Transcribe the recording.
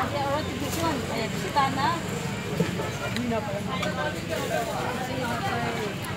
Ya, orang tujuan. Di sana. Hindi na pala.